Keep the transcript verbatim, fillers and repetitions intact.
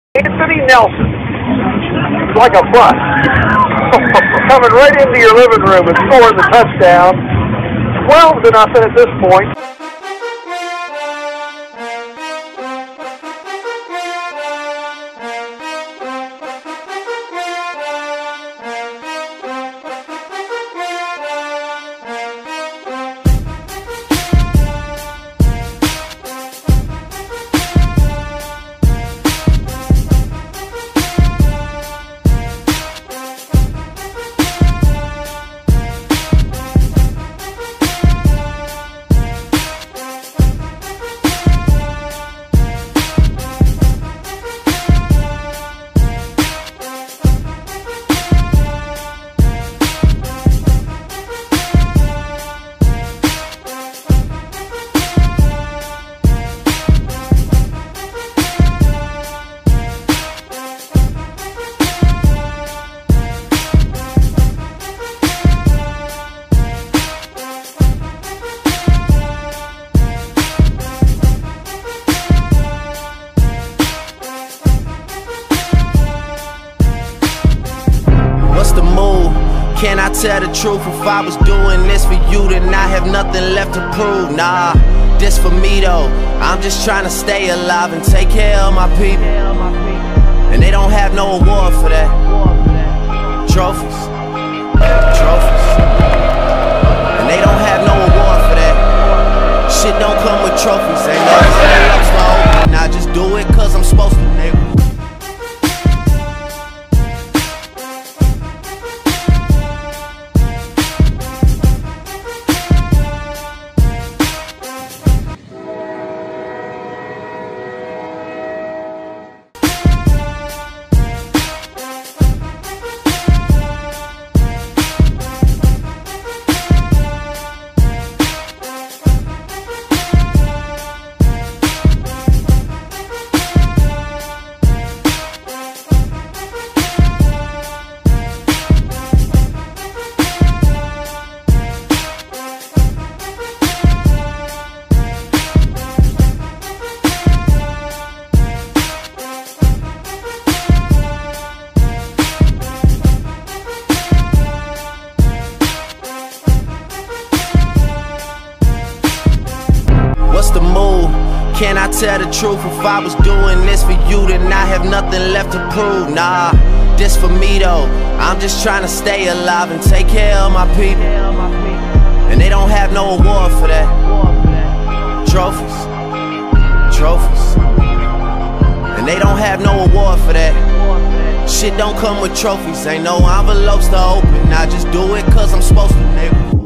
Anthony Nelson, like a bus, coming right into your living room and scoring the touchdown. twelve to nothing at this point. What's the move? Can I tell the truth? If I was doing this for you, then I have nothing left to prove. Nah, this for me though. I'm just trying to stay alive and take care of my people. And they don't have no award for that. Trophies, trophies. And they don't have no award for that. Shit don't come with trophies. Ain't no envelopes to open. I just do it cause I'm supposed to, nigga. What's the move? Can I tell the truth? If I was doing this for you, then I have nothing left to prove. Nah, this for me though. I'm just trying to stay alive and take care of my people. And they don't have no award for that. Trophies, trophies. And they don't have no award for that. Shit don't come with trophies. Ain't no envelopes to open. I just do it cause I'm supposed to, nigga.